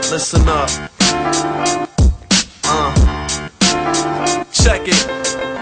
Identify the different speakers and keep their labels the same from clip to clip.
Speaker 1: Listen up. Check it.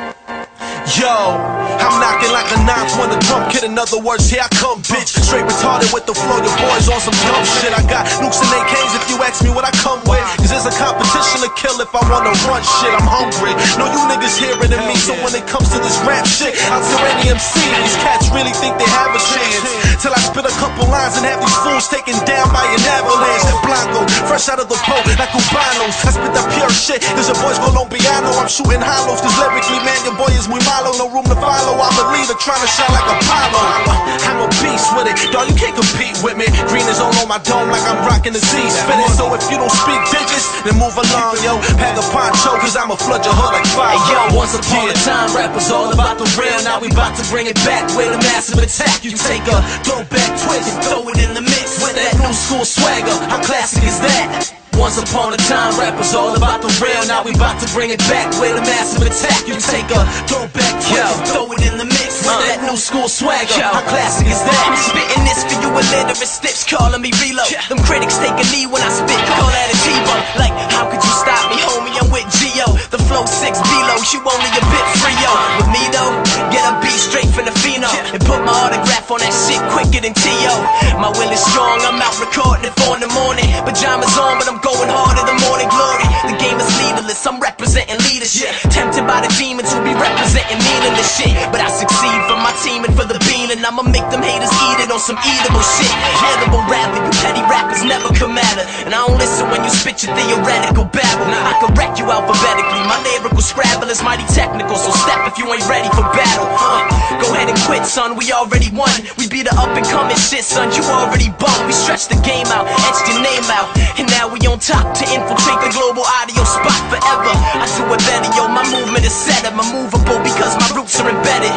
Speaker 1: Yo, I'm knocking like a ninth when the drum kid. In other words, here I come, bitch. Straight retarded with the flow. Your boys on some dumb shit. I got nukes and AKs if you ask me what I come with. Cause there's a competition to kill if I wanna run shit. I'm hungry. No, you niggas hearing than me. So when it comes to this rap shit, I'll tell any MC. These cats really think they have a chance. Till I spit a couple lines and have these fools taken down by an avalanche. And Blanco, fresh out of the boat like Cubanos. I spit that pure shit. Cause your boys go Lombiano. I'm shooting hollows. Cause lyrically, man, your boy is muy malo. No room to follow, I'm a leader trying to shine like Apollo. I'm a beast with it, dawg, you can't compete with me. Green is all on my dome like I'm rocking the Z spinning. So if you don't speak digits, then move along, yo. Pack a poncho, cause I'ma flood your hood like fire.
Speaker 2: Hey, yo, once upon a time, rap was all about the real. Now we about to bring it back with a massive attack. You take a throwback twist and throw it in the mix with that new school swagger. How classic is that? Once upon a time, rap was all about the real. Now we about to bring it back with a massive attack. You take a throwback twist and throw it in the mix with that new school swagger. How classic is that? I'm spitting this for you illiterate slips, calling me reload. Them critics take a knee when I spit, call that a T-Bo. Like, how could you stop me, homie? I'm with Geo. The flow 6 below, you only a bit frio. With me though, get a beat straight from the pheno and put my autograph on that shit quicker than T.O. My will is strong, I'm out recording it 4 in the morning. Pajamas on, but I'm going hard in the morning glory. The game is leaderless, I'm representing leadership. Tempted by the demons who be representing meaningless shit. But I succeed for my team and for the bean. And I'ma make them haters eat it on some eatable shit. Edible rapper, you petty rappers never come at her. And I don't listen when you spit your theoretical babble. I can wreck you alphabetically, my lyrical scrabble is mighty technical. So step if you ain't ready for battle. Go ahead and quit, son, we already won. We be the up and coming shit, son, you already bum. We stretched the game out, etched your name out. And now we on top to infiltrate the global audio spot forever. I do it better, yo, my movement is set. I'm immovable because my roots are embedded.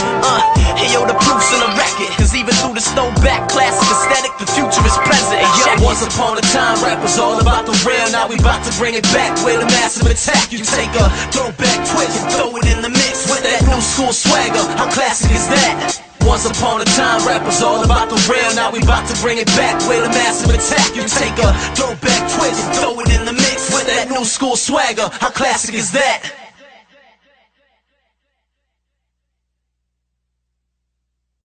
Speaker 2: Hey, yo, the proof's in the record. Cause even through the throwback classic aesthetic, the future is present. Hey, yo, once upon a time, rap was all about the real. Now we about to bring it back with a massive attack. You take a throwback twist and throw it in the mix with that new school swagger. How classic is that? Once upon a time, rap was all about the real. Now we about to bring it back with a massive attack. You take a throwback twist and throw it in the mix with that new school swagger. How classic is that?